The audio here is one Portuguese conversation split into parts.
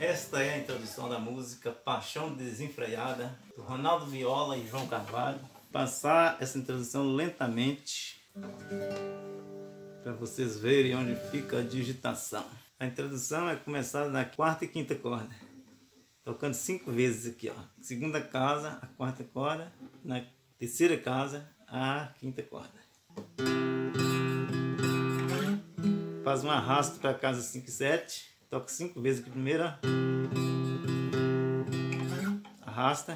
Esta é a introdução da música Paixão Desenfreada, do Ronaldo Viola e João Carvalho. Passar essa introdução lentamente para vocês verem onde fica a digitação. A introdução é começar na quarta e quinta corda, tocando 5 vezes aqui, ó. Segunda casa, a quarta corda, na terceira casa, a quinta corda. Faz um arrasto para a casa 5 e 7, toca 5 vezes aqui primeiro, ó. Arrasta.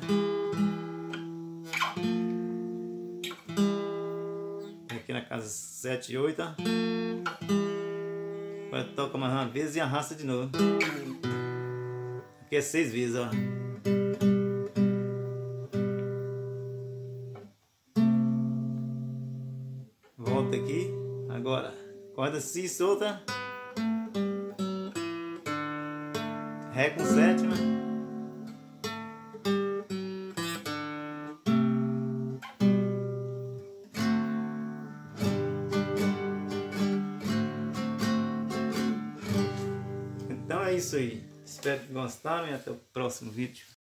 Aqui na casa 7 e 8, ó. Agora toca mais uma vez e arrasta de novo. Aqui é 6 vezes, ó. Volta aqui. Agora, corda Si solta. Ré com sétima. Então é isso aí. Espero que gostaram e até o próximo vídeo.